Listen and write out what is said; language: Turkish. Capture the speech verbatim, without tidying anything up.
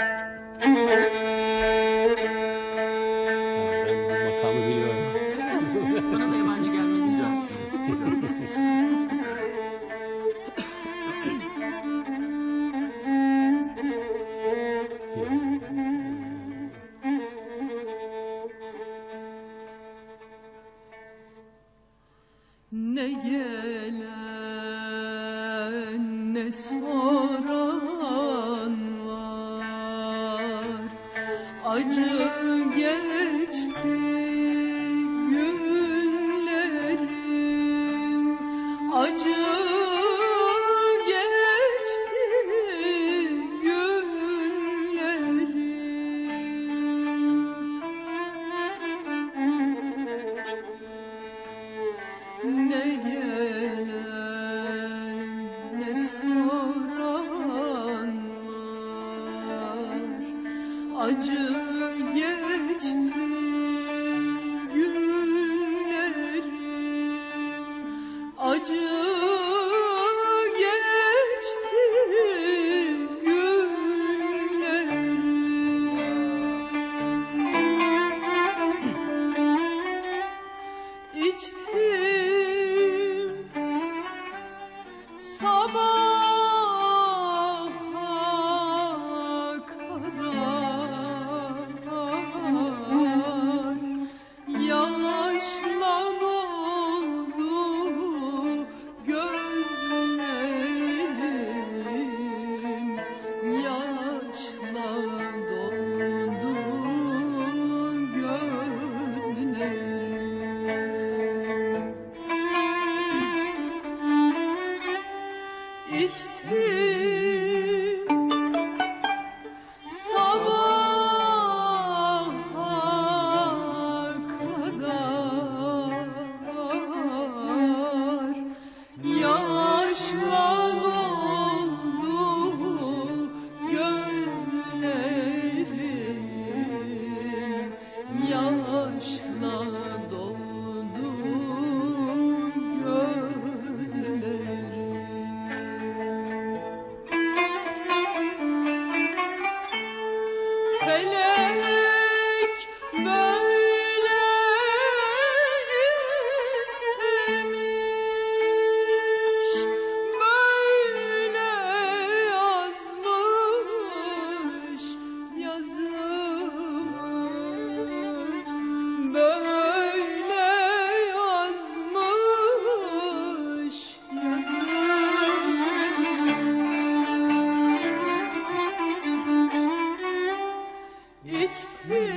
Bana da yabancı gelmedi. Caz. Ne gelen ne soran var, acı geçti günlerim, acı geçti günlerim. Ne gelen ne soran var, acı geçti günlerim, acı geçti günlerim. İçtim sabaha kadar, yaşla doldu gözlerim, yaşla doldu gözlerim. İçtim sabaha kadar, yaşla doldu gözlerim, yaşla doldu gözlerim. Felek böyle istemiş, böyle yazmış yazımı, böyle yazmış yazımı. İçtim